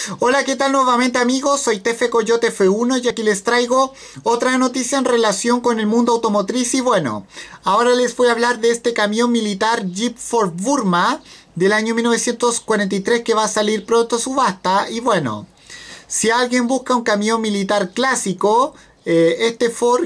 Hola, ¿qué tal nuevamente amigos? Soy Tefe Coyote F1 y aquí les traigo otra noticia en relación con el mundo automotriz y bueno, ahora les voy a hablar de este camión militar Jeep Ford Burma del año 1943 que va a salir pronto a subasta y bueno, si alguien busca un camión militar clásico, este Ford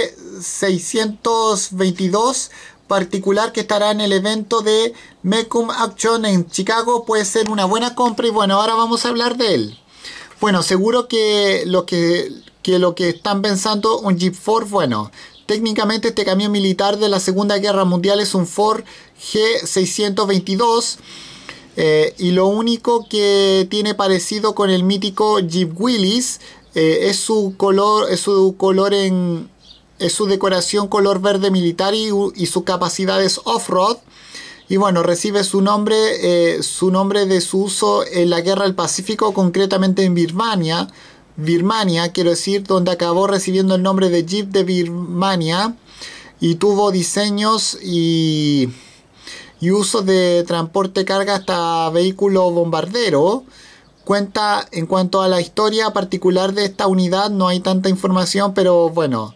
G622 particular que estará en el evento de Mecum Action en Chicago puede ser una buena compra y bueno, ahora vamos a hablar de él. Bueno, seguro que lo que están pensando un Jeep Ford, bueno, técnicamente este camión militar de la Segunda Guerra Mundial es un Ford G622 y lo único que tiene parecido con el mítico Jeep Willys es su decoración color verde militar y sus capacidades off-road. Y bueno, recibe su nombre de su uso en la Guerra del Pacífico, concretamente en Birmania, quiero decir, donde acabó recibiendo el nombre de Jeep de Birmania y tuvo diseños y uso de transporte carga hasta vehículo bombardero. Cuenta en cuanto a la historia particular de esta unidad, no hay tanta información, pero bueno,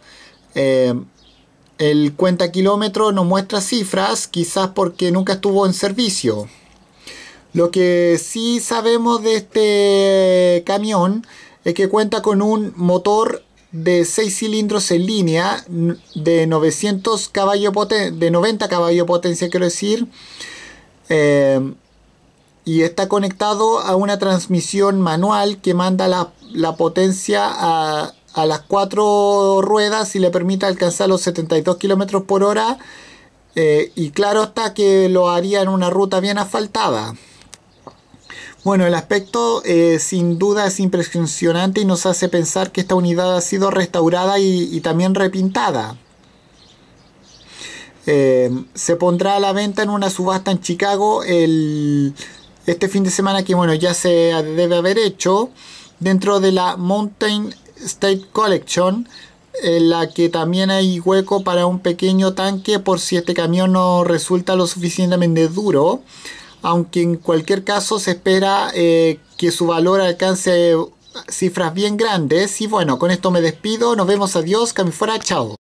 el cuenta kilómetros no muestra cifras, quizás porque nunca estuvo en servicio. Lo que sí sabemos de este camión es que cuenta con un motor de 6 cilindros en línea de 90 caballos de potencia, quiero decir. Y está conectado a una transmisión manual que manda la potencia a las 4 ruedas y le permite alcanzar los 72 km por hora. Y claro está que lo haría en una ruta bien asfaltada. Bueno, el aspecto sin duda es impresionante y nos hace pensar que esta unidad ha sido restaurada y también repintada. Se pondrá a la venta en una subasta en Chicago este fin de semana que bueno ya se debe haber hecho dentro de la Mountain State Collection, en la que también hay hueco para un pequeño tanque por si este camión no resulta lo suficientemente duro, aunque en cualquier caso se espera que su valor alcance cifras bien grandes. Y bueno, con esto me despido, nos vemos, adiós, que me fuera, chao.